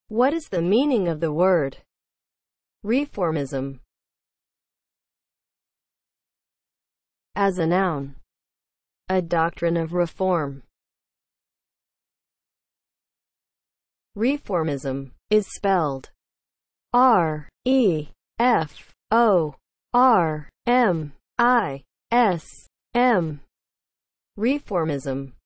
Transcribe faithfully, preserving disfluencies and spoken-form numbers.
What is the meaning of the word reformism? As a noun, a doctrine of reform. Reformism is spelled R E F O R M I S M. Reformism